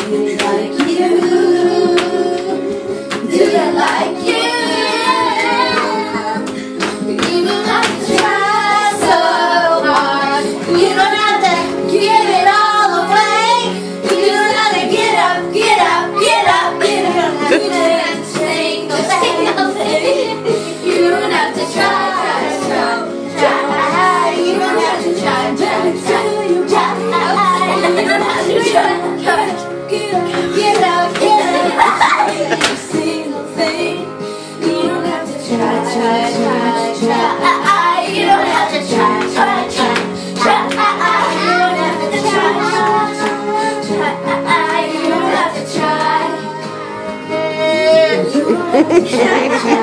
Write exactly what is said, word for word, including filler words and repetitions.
like you? Do you like you? You don't have to try so hard. You don't have to give it all away. You don't have to get up, get up, get up, get up. You don't have to say no thing. You don't have to try, try, try, try. You don't have to try, try, try, try. You don't have to try, try, get up, get up, get up. Every single thing. You don't have to try, try, try, try. You don't have to try, try, try, try. You don't have to try, try, try. You don't have to try. You don't have to try.